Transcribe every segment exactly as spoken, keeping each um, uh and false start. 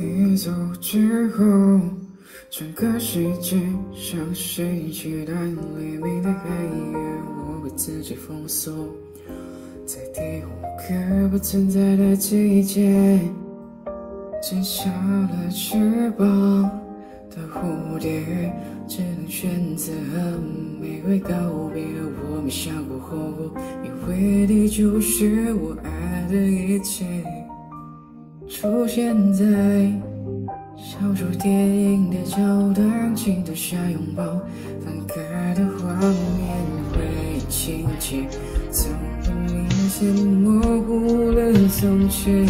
你走之后，整个世界像是一起短黎明的黑夜，我被自己封锁在第五个不存在的季节。剪下了翅膀的蝴蝶，只能选择和玫瑰告别。我没想过后果，以为你就是我爱的一切。出现在小说电影的桥段，镜头下拥抱，分割的画面回忆情节，总很明显模糊了从前。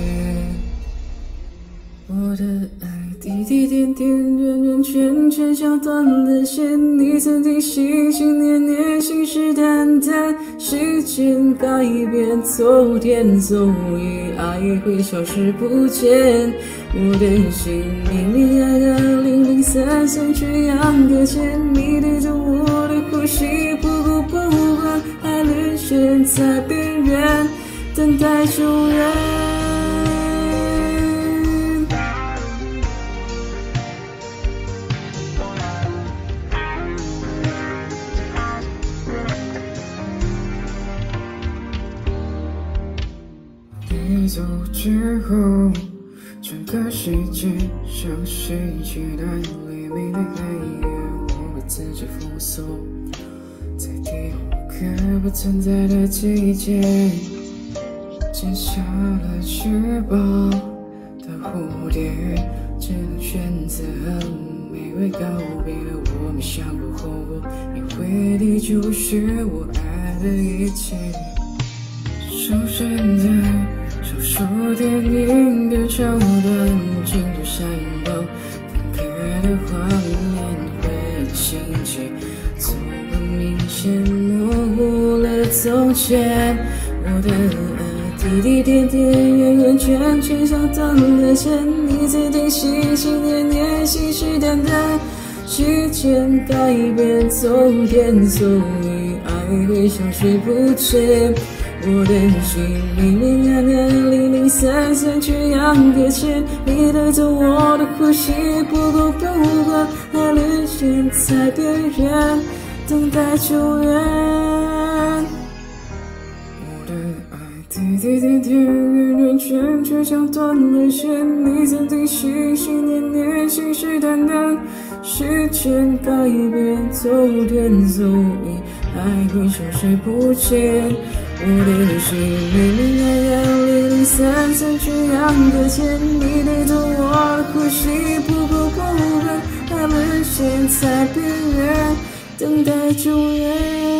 我的爱滴滴点点圆圆圈圈像断了线，你曾经心心念念信誓旦旦，时间改变昨天，所以爱会消失不见。我的心明明爱到零零散散却样搁浅，你对着我的呼吸不顾不管，爱沦陷在边缘，等待救援。你走之后，整个世界像是一起短黎明的黑夜，我被自己封锁在第五个不存在的季节。剪下了翅膀的蝴蝶，只能选择和玫瑰告别。我没想过后果，以为你就是我爱的一切。出现在小说电影的桥段，镜头下拥抱，分割的画面回忆情节，总很明显模糊了从前。我的爱滴滴点点圆圆圈圈像断了线，你曾经心心念念信誓旦旦，时间改变昨天，所以爱会消失不见。我的心明明暗暗零零散散却样搁浅，你带走我的呼吸不顾不管，爱沦陷在边缘，等待救援。我的爱滴滴点点圆圆圈圈像断了线，你曾经心心念念信誓旦旦，时间改变昨天，所以爱会消失不见。我的心明明暗暗零零散散却样搁浅，你带走我的呼吸不顾不管，爱沦陷在边缘，等待救援。